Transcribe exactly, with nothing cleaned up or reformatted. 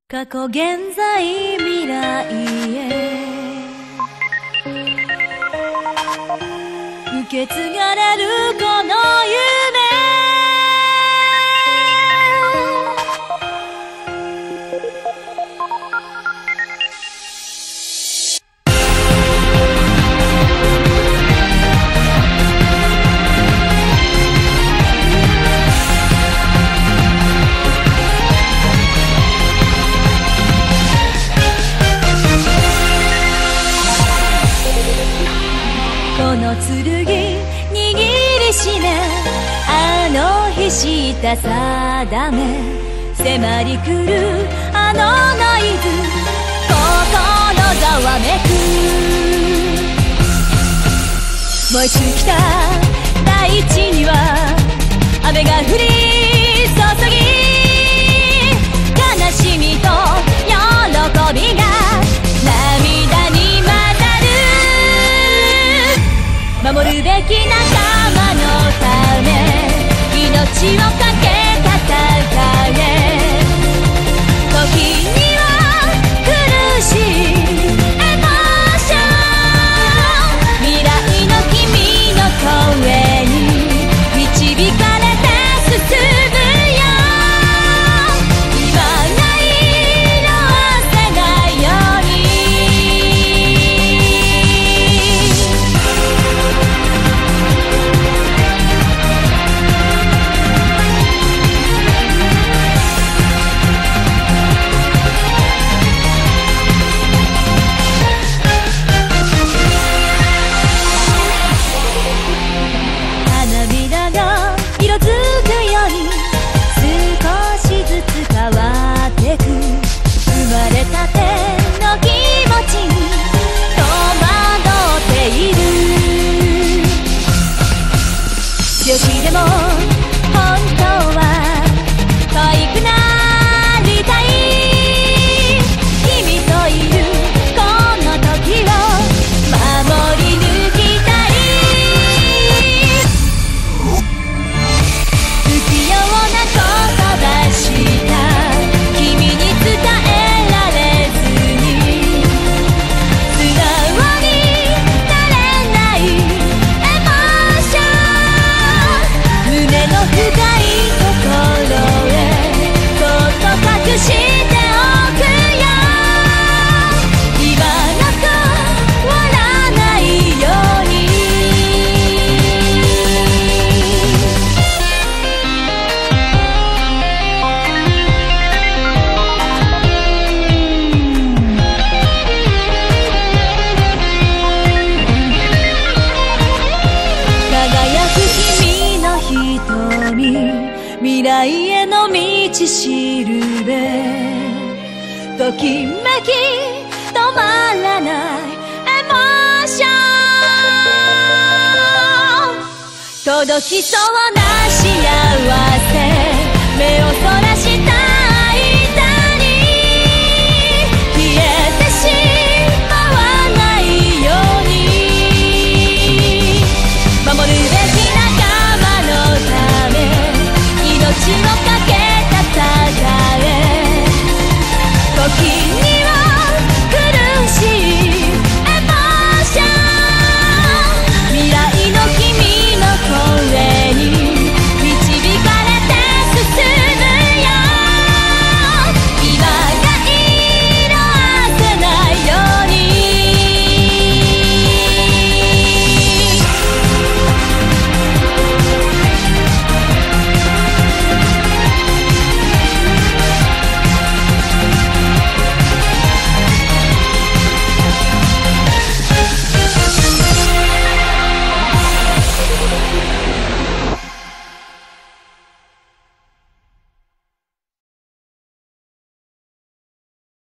過去現在未来へ受け継がれるこの夢この剣握りしめあの日した定め迫り来るあのノイズ心ざわめく燃え尽きた大地には雨が降り注ぎ悲しみと喜びが涙に混ざる守るべき仲間のため命をかけた戦え時には苦しいエモーション未来の君の声に導かれて進むよ今が色あせないように強気でも本当は可愛くなりたい君といるこの時を守り抜きたい不器用な言葉した君に伝えられずに素直になれないエモーション胸の深いところへそっと隠しておくよ今なく終わらないように輝く君の瞳未来への道しるべときめき止まらないエモーション届きそうな幸せ目をそら